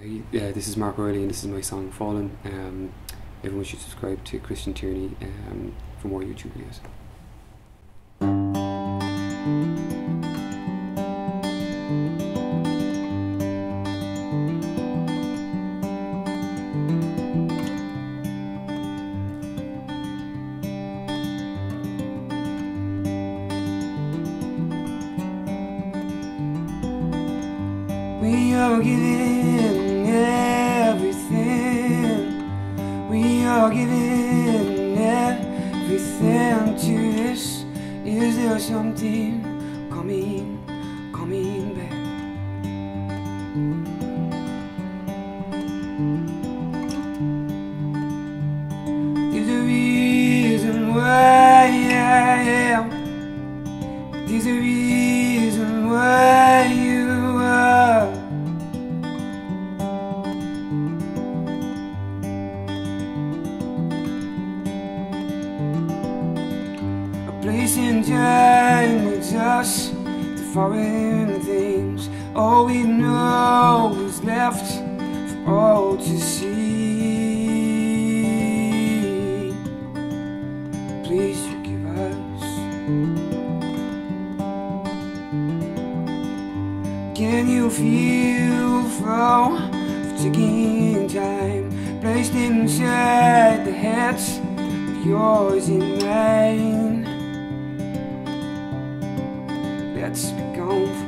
This is Mark Riley and this is my song Fallen. Everyone should subscribe to Christian Tierney for more YouTube videos. We are giving everything. We are giving everything to this. Is there something coming back? There's a reason why I am. There's a reason why you are. A place and time with us, the foreign things. All we know is left for all to see. Please forgive us. Can you feel the flow of ticking time placed inside the heads of yours and mine? Let's be gone.